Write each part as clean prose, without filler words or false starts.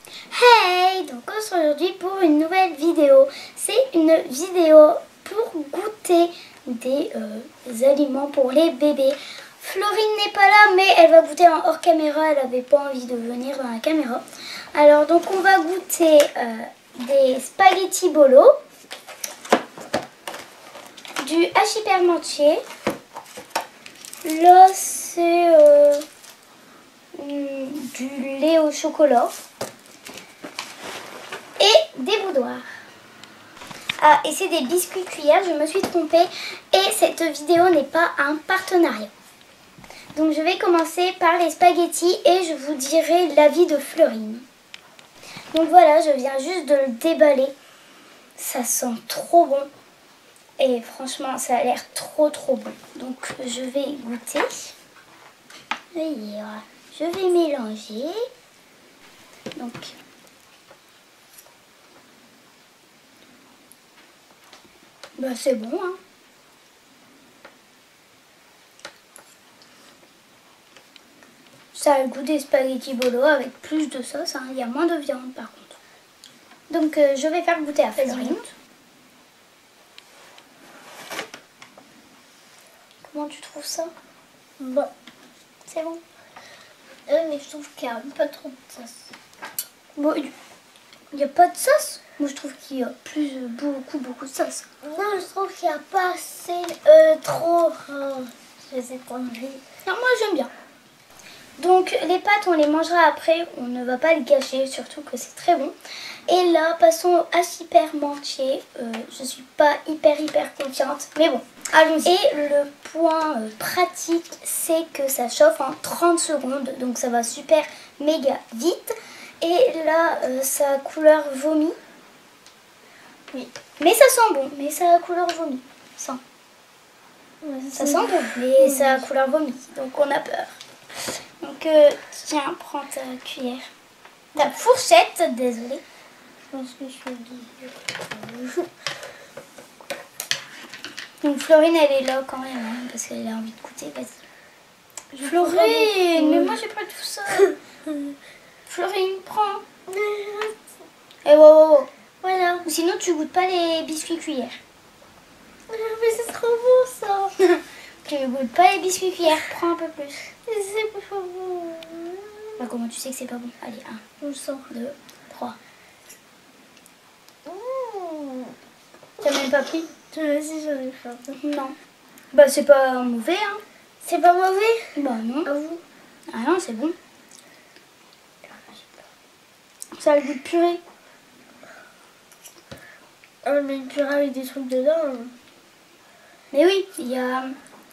Hey, donc on se retrouve aujourd'hui pour une nouvelle vidéo. C'est une vidéo pour goûter des aliments pour les bébés. Florine n'est pas là, mais elle va goûter en hors caméra. Elle n'avait pas envie de venir dans la caméra. Alors donc on va goûter des spaghettis bolo, du hachis parmentier. Là c'est du lait au chocolat. Et des boudoirs. Ah, et c'est des biscuits cuillères, je me suis trompée. Et cette vidéo n'est pas un partenariat. Donc je vais commencer par les spaghettis et je vous dirai l'avis de Florine. Donc voilà, je viens juste de le déballer. Ça sent trop bon. Et franchement, ça a l'air trop bon. Donc je vais goûter. Et je vais mélanger. Donc... bah c'est bon hein. Ça a le goût des spaghettis bolo avec plus de sauce, hein. Il y a moins de viande par contre. Donc je vais faire goûter à Florine. Comment tu trouves ça? Bon. C'est bon. Mais je trouve qu'il n'y a pas trop de sauce. Bon, il n'y a pas de sauce? Moi je trouve qu'il y a beaucoup de sauce. Non, je trouve qu'il n'y a pas assez trop. Je sais pas envie. Non, moi j'aime bien. Donc les pâtes on les mangera après, on ne va pas les gâcher, surtout que c'est très bon. Et là passons au hachis parmentier. Je suis pas hyper confiante, mais bon, allons-y. Et le point pratique, c'est que ça chauffe en 30 secondes, donc ça va super méga vite. Et là ça a couleur vomi. Oui, mais ça sent bon, mais ça a couleur vomi. Ça sent bon, mais ça a couleur vomi, donc on a peur. Donc tiens, prends ta cuillère. Ta fourchette, désolée. Je pense que je suis Donc Florine, elle est là quand même, hein, parce qu'elle a envie de goûter, vas-y. Florine, mais moi j'ai pas tout ça. Florine, prends. Et wow. Voilà. Ou sinon tu goûtes pas les biscuits cuillères. Mais c'est trop bon ça. Tu goûtes pas les biscuits cuillères, prends un peu plus. C'est pas bon. Bah, comment tu sais que c'est pas bon? Allez, 1, 2, 3. T'as même pas pris? Si, j'en ai faim. Non. Bah c'est pas mauvais hein. C'est pas mauvais? Bah non. À vous? Ah non, c'est bon. Ça a le goût de purée. Ah, mais une purée avec des trucs dedans. Mais oui, il y a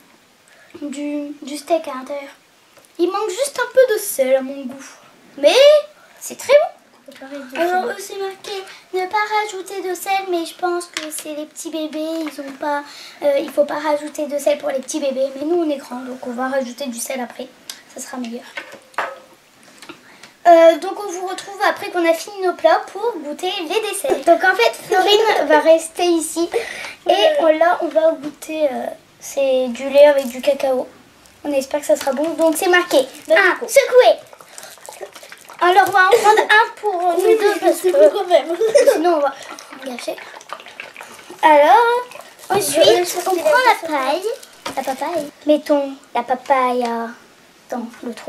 du steak à l'intérieur. Il manque juste un peu de sel à mon goût. Mais c'est très bon. Alors eux c'est marqué ne pas rajouter de sel, mais je pense que c'est les petits bébés, ils ont pas, il faut pas rajouter de sel pour les petits bébés. Mais nous on est grands, donc on va rajouter du sel après, ça sera meilleur. Donc on vous retrouve après qu'on a fini nos plats pour goûter les desserts. Donc en fait Florine va rester ici et là on va goûter, c'est du lait avec du cacao. On espère que ça sera bon. Donc c'est marqué 1, secouer. Alors on va en prendre un pour nous deux parce que quand même. sinon on va gâcher. Alors ensuite on prend la paille. La papaye. Mettons la papaye dans le trou.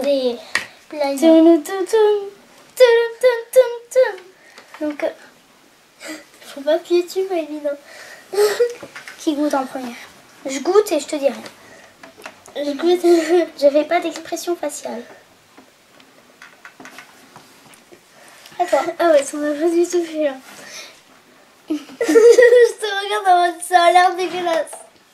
Donc Faut pas appuyer dessus, Maëlina. qui goûte en première? Je goûte et je te dirai. Je goûte. Je fais pas d'expression faciale. À toi. Ah ouais, ça m'a pas du tout fait là. Je te regarde en mode ça a l'air dégueulasse.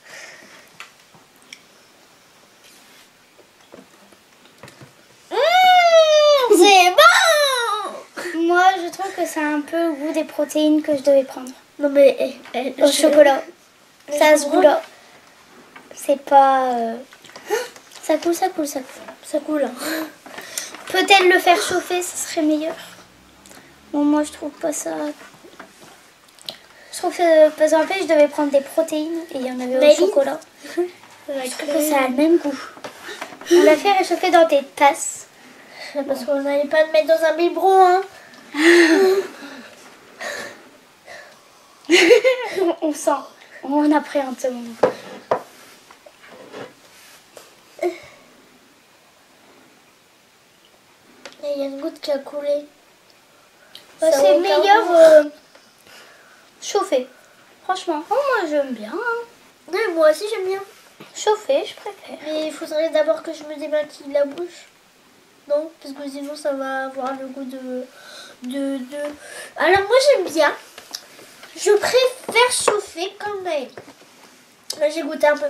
C'est bon. Moi je trouve que ça a un peu le goût des protéines que je devais prendre. Non mais Au chocolat. Ça a ce goût-là. C'est pas... Ça coule. Ça coule. Hein. Peut-être le faire chauffer, ce serait meilleur. Bon, moi, je trouve pas ça... Je trouve que, parce qu'en fait, je devais prendre des protéines et il y en avait au chocolat. Je trouve que ça a le même goût. On l'a fait réchauffer dans des tasses. Parce qu'on n'allait pas le mettre dans un biberon, hein. On sent, on appréhende ce moment. Il y a une goutte qui a coulé. Bah, Ça c'est vaut meilleur chauffer. Franchement, oh, moi j'aime bien. Hein. Ouais, moi aussi j'aime bien. Chauffer, je préfère. Mais il faudrait d'abord que je me démaquille la bouche. Non, parce que sinon ça va avoir le goût de... Alors moi j'aime bien. Je préfère chauffer comme Maëlle. Là j'ai goûté un peu.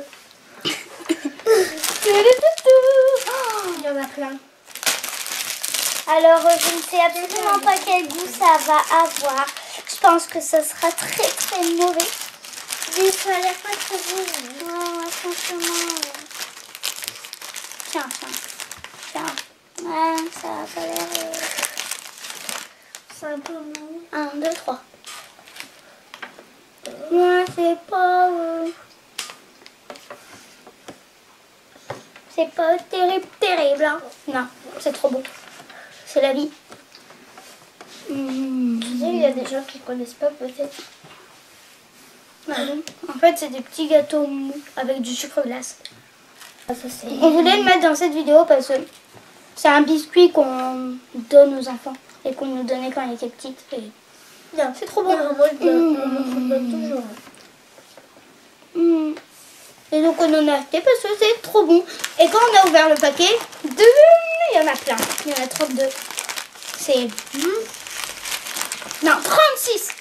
Il y en a plein. Alors, je ne sais absolument pas quel goût ça va avoir. Je pense que ça sera très très mauvais. Mais ça a l'air pas très bon. Ouais, franchement. Tiens. Ouais, ça a pas l'air... C'est un peu mou. 1, 2, 3. Ouais, c'est pas... C'est pas terrible. Hein. Non, c'est trop bon. C'est la vie. Tu sais, il y a des gens qui connaissent pas peut-être. En fait, c'est des petits gâteaux mous avec du sucre glace. Ah, ça c'est... On voulait le mettre dans cette vidéo parce que c'est un biscuit qu'on donne aux enfants et qu'on nous donnait quand on était petites. Et Non, c'est trop bon. Moi, on me donne toujours. Et donc on en a acheté parce que c'est trop bon. Et quand on a ouvert le paquet, il y en a plein. Il y en a 32. C'est... Non, 36.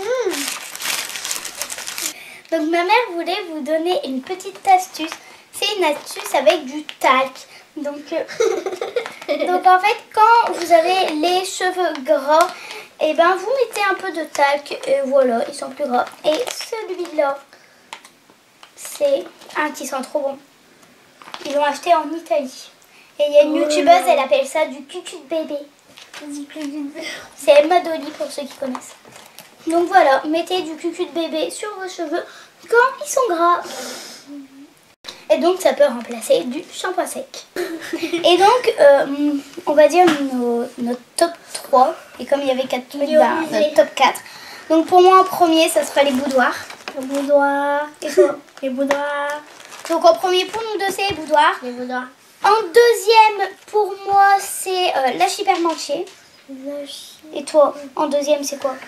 Donc ma mère voulait vous donner une petite astuce. C'est une astuce avec du talc. Donc en fait, quand vous avez les cheveux gras, et ben vous mettez un peu de talc et voilà, ils sont plus gras. Et celui-là, c'est un qui sent trop bon. Ils l'ont acheté en Italie. Et il y a une youtubeuse, elle appelle ça du cucu de bébé. C'est Emma Dolly pour ceux qui connaissent. Donc voilà, mettez du cucu de bébé sur vos cheveux quand ils sont gras. Et donc ça peut remplacer du shampoing sec. Et donc on va dire notre top 3. Et comme il y avait 4 trucs, notre top 4. Donc pour moi en premier ça sera les boudoirs. Les boudoirs. Et toi? Les boudoirs. Donc en premier pour nous deux c'est les boudoirs. Les boudoirs. En deuxième pour moi c'est la Chypermentier. Et toi en deuxième c'est quoi?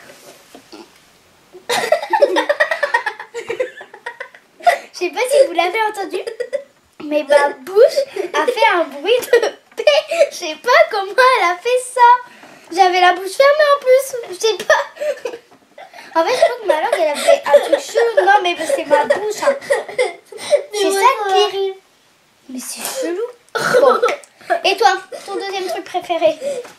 Je sais pas si vous l'avez entendu, mais ma bouche a fait un bruit de paix. Je sais pas comment elle a fait ça. J'avais la bouche fermée en plus. Je sais pas. En fait, je crois que ma langue, elle a fait un truc chelou. Non, mais c'est ma bouche. Hein. C'est ça qui arrive. Mais c'est chelou. Bon. Et toi, ton deuxième truc préféré?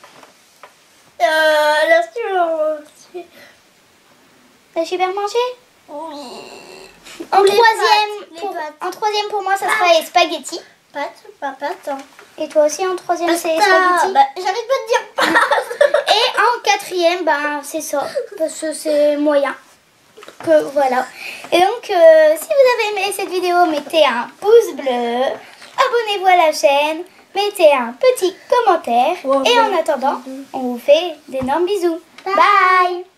La Chypermentier. La Chypermentier? Oui. En Les troisième, pâtes. en troisième pour moi, ça sera les spaghettis. Pâtes, pas pâtes. Hein. Et toi aussi en troisième, c'est les Pasta. spaghettis. Bah, j'arrête pas de dire pâtes. Et en quatrième, ben, c'est ça, parce que c'est moyen. Que voilà. Et donc, si vous avez aimé cette vidéo, mettez un pouce bleu, abonnez-vous à la chaîne, mettez un petit commentaire. Et en attendant, on vous fait d'énormes bisous. Bye.